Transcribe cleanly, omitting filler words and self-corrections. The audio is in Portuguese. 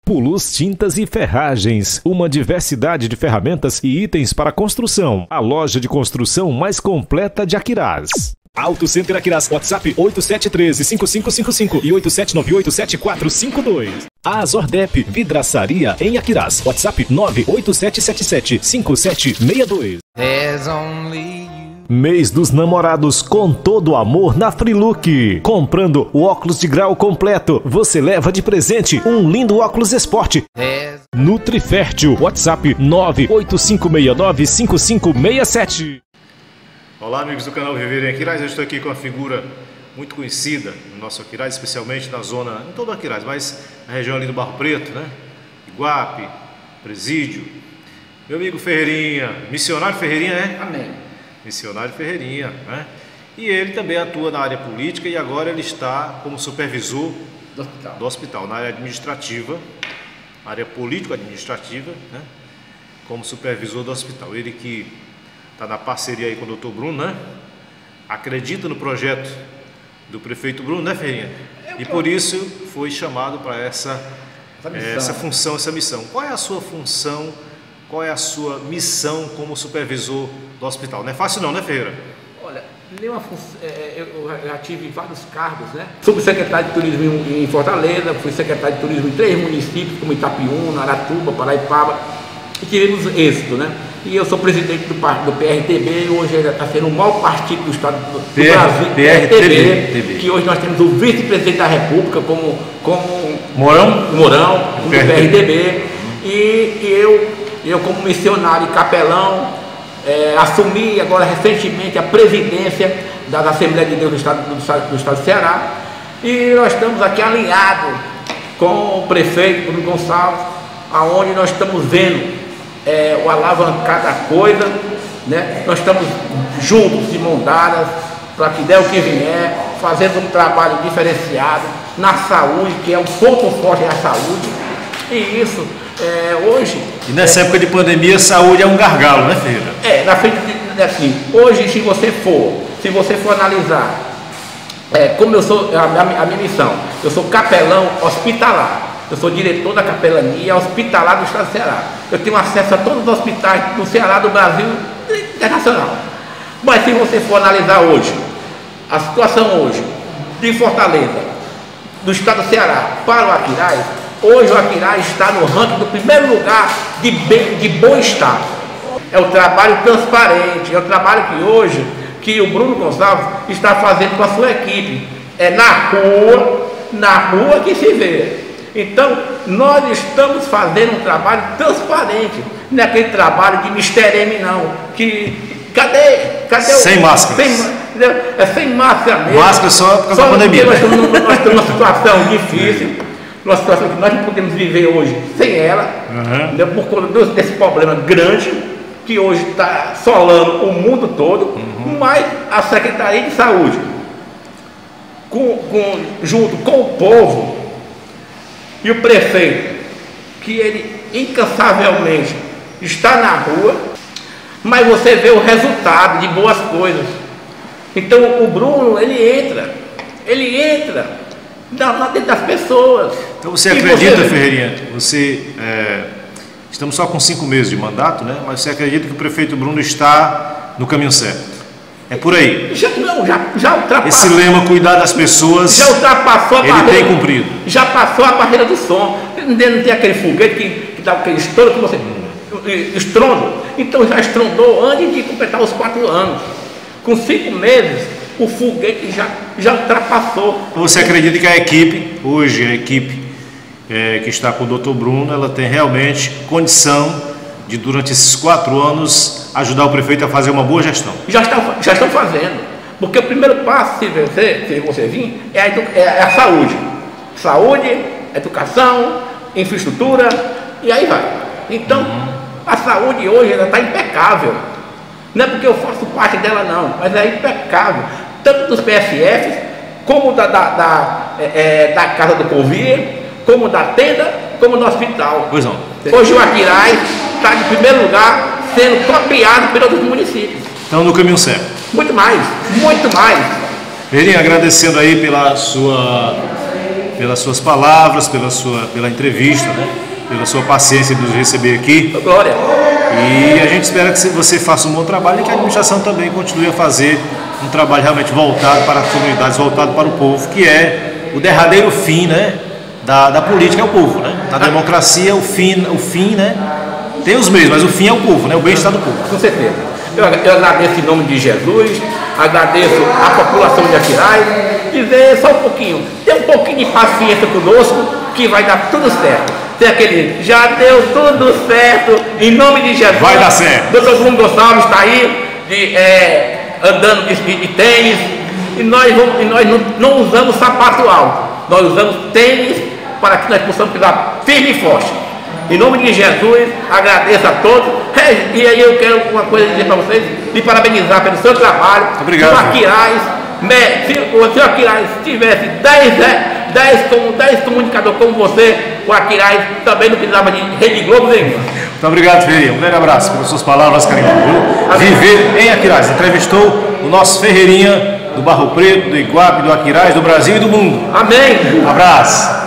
Pulus Tintas e Ferragens, uma diversidade de ferramentas e itens para construção. A loja de construção mais completa de Aquirás. Auto Center Aquirás, WhatsApp 8713-5555 e 8798-7452. Azordep, vidraçaria em Aquirás, WhatsApp 98777-5762. Mês dos Namorados com todo o amor na Freelook. Comprando o óculos de grau completo, você leva de presente um lindo óculos esporte. Nutrifértil, WhatsApp 985695567. Olá, amigos do canal Viver em Aquirás. Eu estou aqui com uma figura muito conhecida no nosso Aquirás, especialmente na zona, em todo o Aquirás, mas na região ali do Barro Preto, né? Iguape, Presídio. Meu amigo Ferreirinha, missionário Ferreirinha, né? Amém. Missionário Ferreirinha, né? E ele também atua na área política e agora ele está como supervisor do hospital, na área administrativa, área político-administrativa, né? Como supervisor do hospital. Ele que está na parceria aí com o Dr. Bruno, né? Acredita no projeto do prefeito Bruno, né, Ferreirinha? E por isso foi chamado para essa função, essa missão. Qual é a sua função? Qual é a sua missão como supervisor do hospital? Não é fácil não, né, Ferreira? Olha, eu já tive vários cargos, né? Subsecretário de Turismo em Fortaleza, fui secretário de Turismo em 3 municípios, como Itapiúna, Aratuba, Paraipaba, e tivemos êxito, né? E eu sou presidente do PRTB, e hoje está sendo o maior partido do Estado do Brasil, PRTB, que hoje nós temos o vice-presidente da República como Mourão, do PRTB, e eu como missionário e capelão, assumi agora recentemente a presidência da Assembleia de Deus do Estado do Ceará, e nós estamos aqui alinhados com o prefeito Bruno Gonçalves, aonde nós estamos vendo o alavancar da coisa, né? Nós estamos juntos, de mão dadas, para que der o que vier, fazendo um trabalho diferenciado na saúde, que é um ponto forte da saúde, e isso hoje... E nessa época de pandemia, saúde é um gargalo, né, Ferreira? Na frente, assim, hoje se você for analisar, como eu sou, a minha missão, eu sou capelão hospitalar, eu sou diretor da capelania hospitalar do Estado do Ceará, eu tenho acesso a todos os hospitais do Ceará, do Brasil e internacional. Mas se você for analisar hoje, a situação hoje de Fortaleza, do Estado do Ceará para o Aquirás, hoje o Aquirás está no ranking do primeiro lugar de bom-estar. É o trabalho transparente, é o trabalho que o Bruno Gonçalves está fazendo com a sua equipe. É na rua que se vê. Então, nós estamos fazendo um trabalho transparente, não é aquele trabalho de Mr. M, não. Cadê sem máscara. Sem máscara mesmo. Máscara só por causa da pandemia. Nós estamos numa situação difícil, uma situação que nós não podemos viver hoje sem ela, por conta desse problema grande que hoje está assolando o mundo todo, mas a Secretaria de Saúde, junto com o povo e o prefeito, que ele incansavelmente está na rua, mas você vê o resultado de boas coisas. Então o Bruno, ele entra dentro das pessoas. Então você acredita, Ferreirinha, estamos só com 5 meses de mandato, né? Mas você acredita que o prefeito Bruno está no caminho certo? É por aí. Já ultrapassou. Esse lema, cuidar das pessoas, já ultrapassou a barreira. Ele tem cumprido. Já passou a barreira do som. Não tem aquele foguete que dá aquele estouro que você... estrondo. Então já estrondou antes de completar os 4 anos. Com 5 meses, o foguete já ultrapassou. Você acredita que a equipe que está com o Dr. Bruno, ela tem realmente condição de, durante esses 4 anos, ajudar o prefeito a fazer uma boa gestão? Já estão fazendo. Porque o primeiro passo, se você vir, é a saúde. Saúde, educação, infraestrutura, e aí vai. Então, a saúde hoje está impecável. Não é porque eu faço parte dela, não, mas é impecável. Tanto dos PSFs, como da Casa do Covid, como da tenda, como do hospital. Pois não. Hoje o Aquirás está de primeiro lugar, sendo copiado pelos outros municípios. Estão no caminho certo. Muito mais, muito mais. Ferreirinha, agradecendo aí pela sua pelas suas palavras, pela entrevista, né? Pela sua paciência de nos receber aqui. Glória. E a gente espera que você faça um bom trabalho e que a administração também continue a fazer um trabalho realmente voltado para as comunidades, voltado para o povo, que é o derradeiro fim, né, da política, é o povo, né? Da democracia, o fim, né? Tem os meios, mas o fim é o povo, né? O bem-estar do povo. Com certeza. Eu agradeço em nome de Jesus, agradeço a população de Aquiraz, dizer só um pouquinho, tem um pouquinho de paciência conosco, que vai dar tudo certo. Tem aquele, já deu tudo certo, em nome de Jesus. Vai dar certo. Doutor Bruno Gonçalves está aí, andando de tênis, e nós não usamos sapato alto, nós usamos tênis para que nós possamos pisar firme e forte. Em nome de Jesus, agradeço a todos. E aí eu quero uma coisa dizer para vocês, e parabenizar pelo seu trabalho. Obrigado. O Aquiraz, se o senhor Aquiraz tivesse 10 comunicadores como você, o Aquiraz também não precisava de Rede Globo nenhuma. Muito obrigado, Ferreirinha. Um grande abraço pelas suas palavras, carinho. Viver em Aquiraz. Entrevistou o nosso Ferreirinha do Barro Preto, do Iguape, do Aquiraz, do Brasil e do mundo. Amém. Um abraço.